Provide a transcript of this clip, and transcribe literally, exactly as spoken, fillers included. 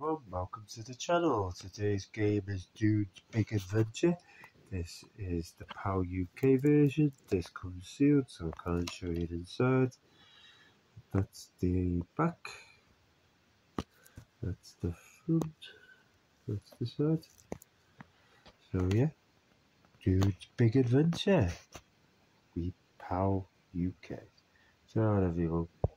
everyone, welcome to the channel. Today's game is Doods Big Adventure. This is the PAL U K version. This comes sealed, so I can't show you the inside. That's the back. That's the front. That's the side. So yeah, Doods Big Adventure. We PAL U K. So everyone.